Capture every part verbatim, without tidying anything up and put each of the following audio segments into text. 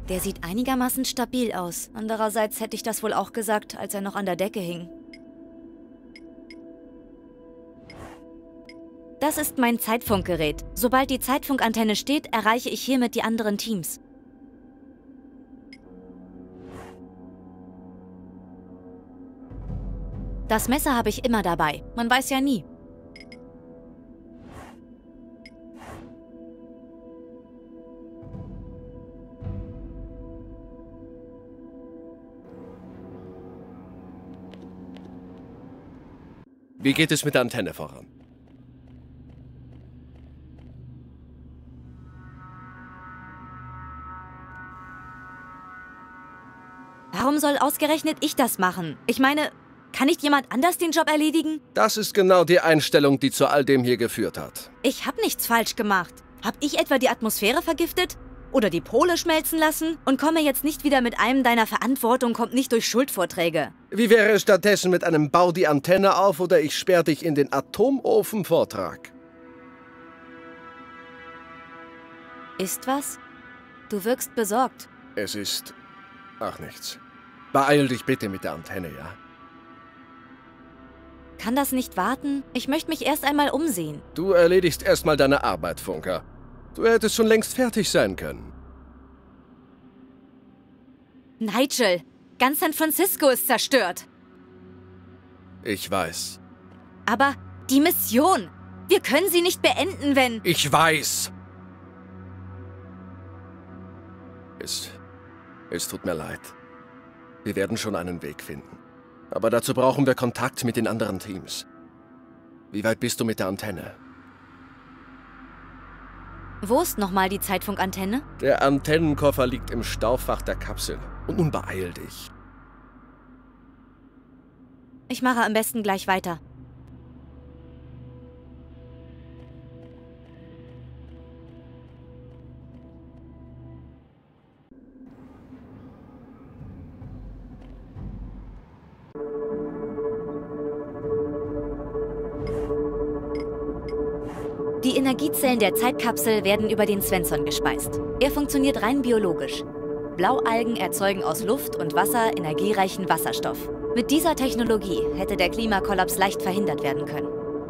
Der sieht einigermaßen stabil aus. Andererseits hätte ich das wohl auch gesagt, als er noch an der Decke hing. Das ist mein Zeitfunkgerät. Sobald die Zeitfunkantenne steht, erreiche ich hiermit die anderen Teams. Das Messer habe ich immer dabei. Man weiß ja nie. Wie geht es mit der Antenne voran? Warum soll ausgerechnet ich das machen? Ich meine, kann nicht jemand anders den Job erledigen? Das ist genau die Einstellung, die zu all dem hier geführt hat. Ich habe nichts falsch gemacht. Hab ich etwa die Atmosphäre vergiftet? Oder die Pole schmelzen lassen? Und komme jetzt nicht wieder mit einem deiner Verantwortung kommt nicht durch Schuldvorträge. Wie wäre es stattdessen mit einem Bau die Antenne auf oder ich sperre dich in den Atomofen Vortrag? Ist was? Du wirkst besorgt. Es ist... Ach, nichts. Beeil dich bitte mit der Antenne, ja? Kann das nicht warten? Ich möchte mich erst einmal umsehen. Du erledigst erstmal deine Arbeit, Funker. Du hättest schon längst fertig sein können. Nigel, ganz San Francisco ist zerstört. Ich weiß. Aber die Mission, wir können sie nicht beenden, wenn... Ich weiß! Es... Es tut mir leid. Wir werden schon einen Weg finden. Aber dazu brauchen wir Kontakt mit den anderen Teams. Wie weit bist du mit der Antenne? Wo ist nochmal die Zeitfunkantenne? Der Antennenkoffer liegt im Staufach der Kapsel. Und nun beeil dich. Ich mache am besten gleich weiter. Die Energiezellen der Zeitkapsel werden über den Svensson gespeist. Er funktioniert rein biologisch. Blaualgen erzeugen aus Luft und Wasser energiereichen Wasserstoff. Mit dieser Technologie hätte der Klimakollaps leicht verhindert werden können.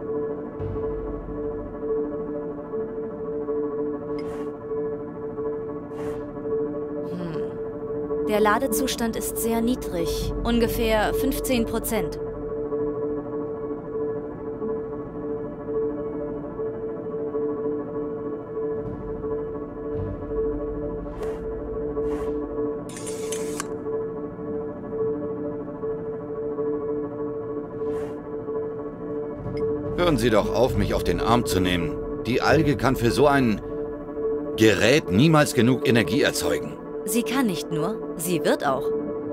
Hm. Der Ladezustand ist sehr niedrig, ungefähr fünfzehn Prozent. Hören Sie doch auf, mich auf den Arm zu nehmen. Die Alge kann für so ein Gerät niemals genug Energie erzeugen. Sie kann nicht nur, sie wird auch.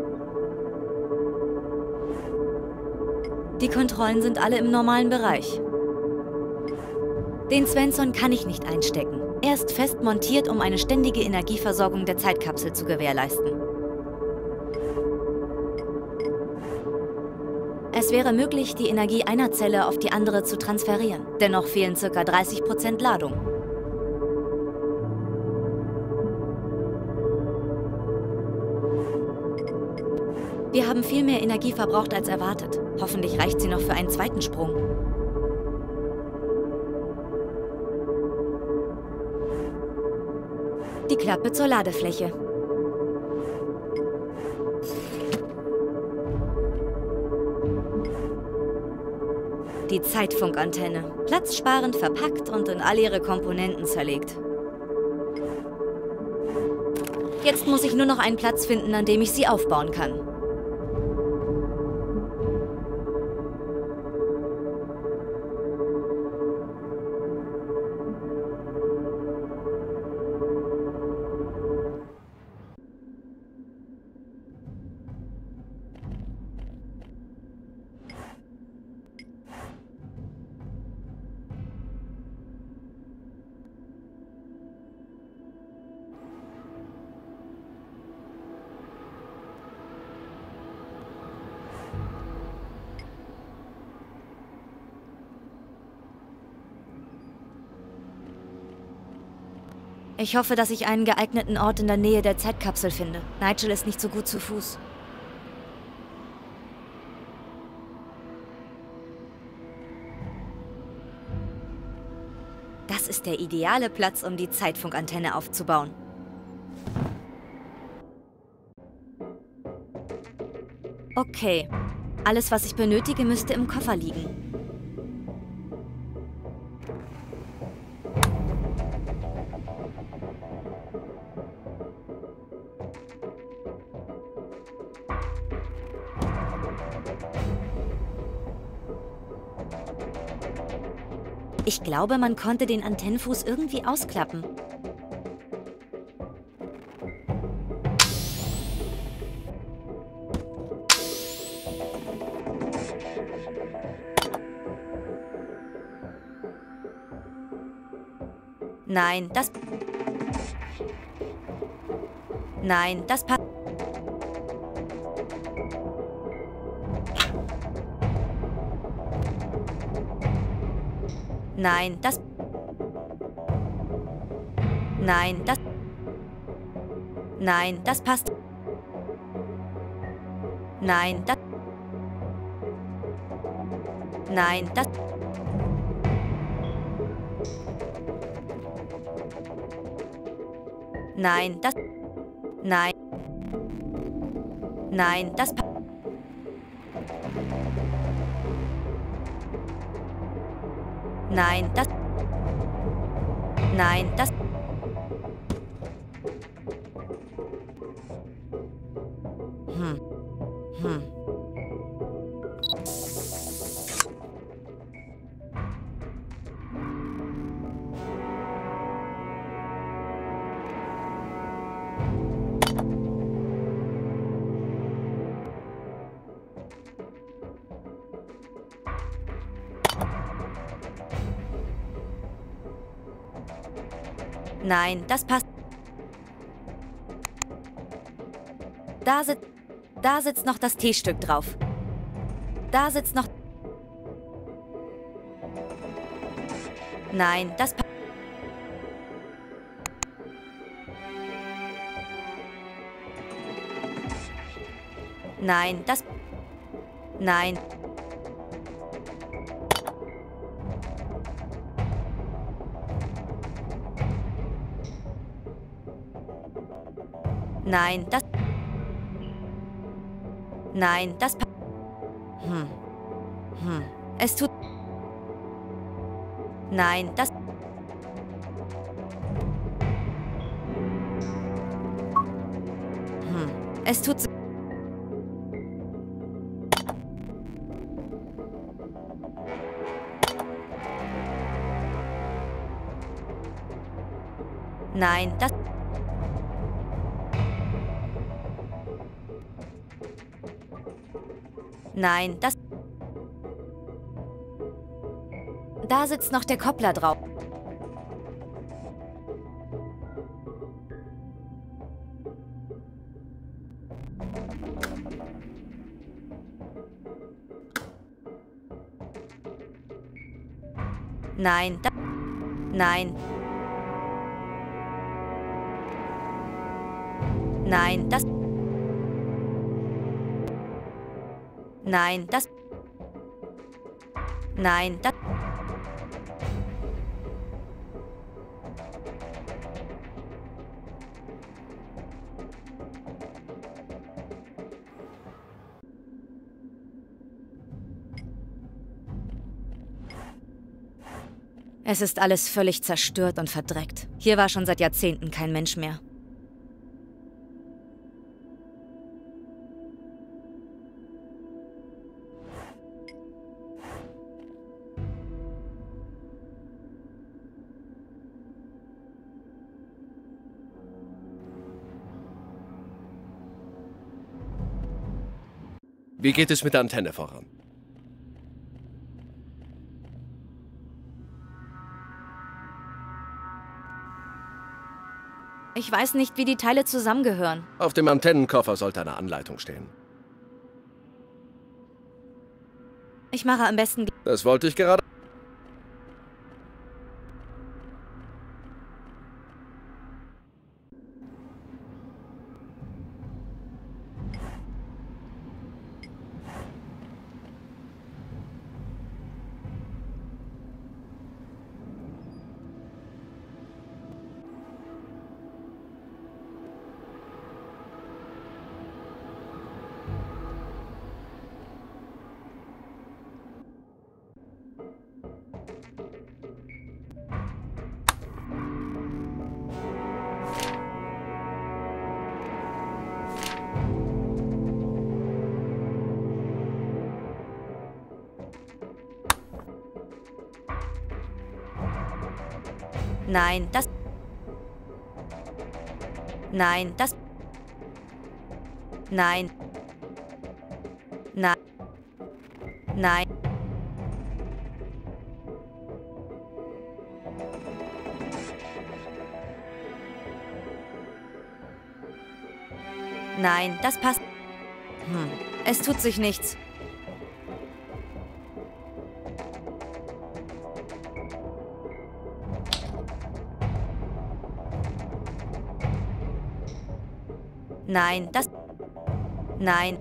Die Kontrollen sind alle im normalen Bereich. Den Svensson kann ich nicht einstecken. Er ist fest montiert, um eine ständige Energieversorgung der Zeitkapsel zu gewährleisten. Es wäre möglich, die Energie einer Zelle auf die andere zu transferieren. Dennoch fehlen ca. dreißig Prozent Ladung. Wir haben viel mehr Energie verbraucht als erwartet. Hoffentlich reicht sie noch für einen zweiten Sprung. Die Klappe zur Ladefläche. Die Zeitfunkantenne. Platzsparend verpackt und in all ihre Komponenten zerlegt. Jetzt muss ich nur noch einen Platz finden, an dem ich sie aufbauen kann. Ich hoffe, dass ich einen geeigneten Ort in der Nähe der Zeitkapsel finde. Nigel ist nicht so gut zu Fuß. Das ist der ideale Platz, um die Zeitfunkantenne aufzubauen. Okay. Alles, was ich benötige, müsste im Koffer liegen. Ich glaube, man konnte den Antennenfuß irgendwie ausklappen. Nein, das... Nein, das passt... Nein, das... Nein, das... Nein, das passt... Nein, das... Nein, das... Nein, das... Nein. Nein, das... Nein, das... Nein, das... Hm. Hm. Nein, das passt. Da sitzt... Da sitzt noch das T-Stück drauf. Da sitzt noch... Nein, das passt. Nein, das... Nein. Nein, das... Nein, das... Hm. Hm. Es tut... Nein, das... Hm. Es tut... Nein, das... Nein, das... Da sitzt noch der Koppler drauf. Nein, das... Nein. Nein, das... Nein, das... Nein, das... Es ist alles völlig zerstört und verdreckt. Hier war schon seit Jahrzehnten kein Mensch mehr. Wie geht es mit der Antenne voran? Ich weiß nicht, wie die Teile zusammengehören. Auf dem Antennenkoffer sollte eine Anleitung stehen. Ich mache am besten... Das wollte ich gerade... Nein, das... Nein, das... Nein. Nein. Nein. Nein, das passt. Hm. Es tut sich nichts. Nein, das... Nein.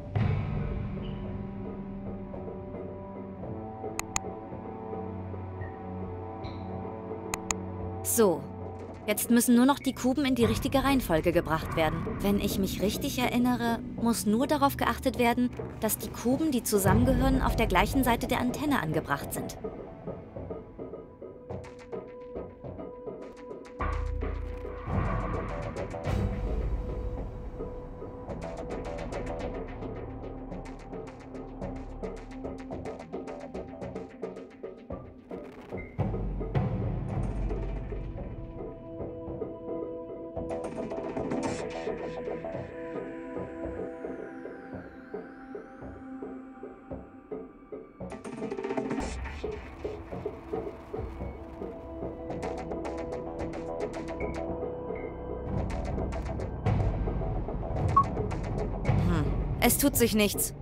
So. Jetzt müssen nur noch die Kuben in die richtige Reihenfolge gebracht werden. Wenn ich mich richtig erinnere, muss nur darauf geachtet werden, dass die Kuben, die zusammengehören, auf der gleichen Seite der Antenne angebracht sind. Es tut sich nichts.